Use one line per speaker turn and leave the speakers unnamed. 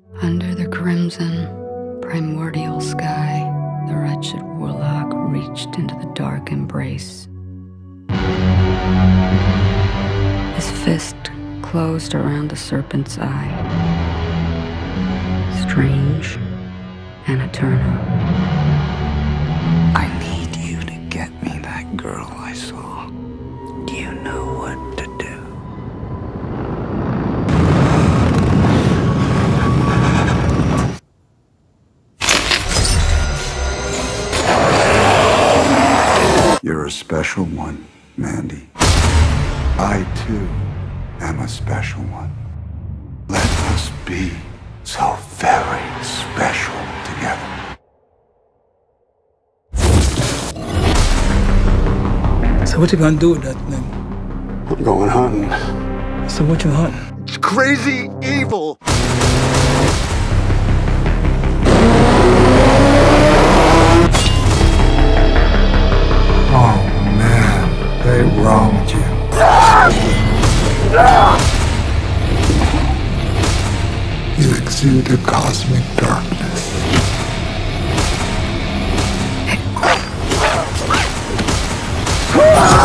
Under the crimson, primordial sky, the wretched warlock reached into the dark embrace. His fist closed around the serpent's eye. Strange and eternal.
I need you to get me that girl I saw. You know what to do.
You're a special one, Mandy. I, too, am a special one. Let us be so very special together.
So what you gonna do with that thing?
I'm going hunting.
So what you hunting?
It's crazy evil! Oh man, they wronged you. You exude a cosmic darkness.